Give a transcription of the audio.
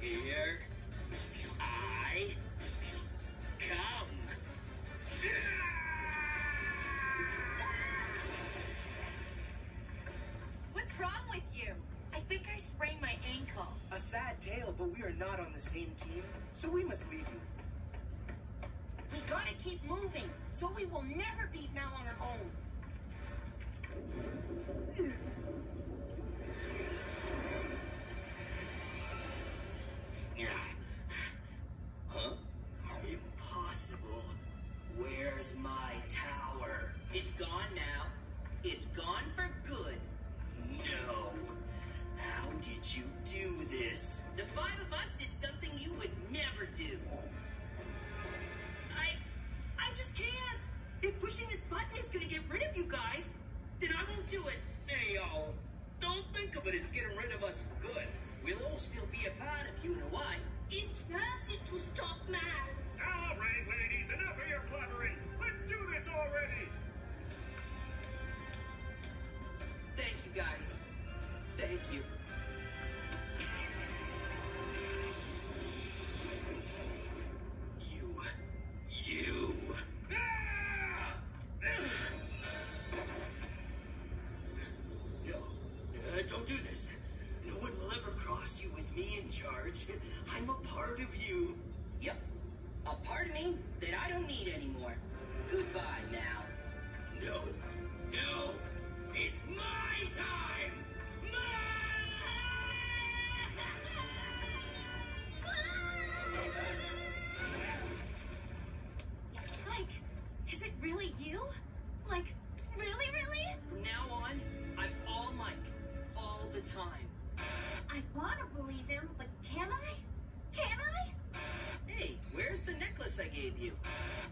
Here I come. What's wrong with you? I think I sprained my ankle. A sad tale, but we are not on the same team, so we must leave you. We gotta keep moving, so we will never be now on our own. Huh? Impossible. Where's my tower? It's gone now. It's gone for good. No. How did you do this? The five of us did something you would never do. I just can't. If pushing this button is gonna get rid of you guys, then I won't do it. Hey, y'all. Don't think of it as getting rid of us for good. We'll all still be a part of you in a while. It's worth it to stop now. All right, ladies, enough of your blathering. Let's do this already. Thank you, guys. Thank you. You. No, don't do this. No one will ever cross you with me in charge. I'm a part of you. Yep, a part of me that I don't need anymore. Goodbye now. No, it's my time. Mike, is it really you? Like, really? From now on, I'm all Mike. All the time. I want to believe him, but can I? Can I? Hey, where's the necklace I gave you?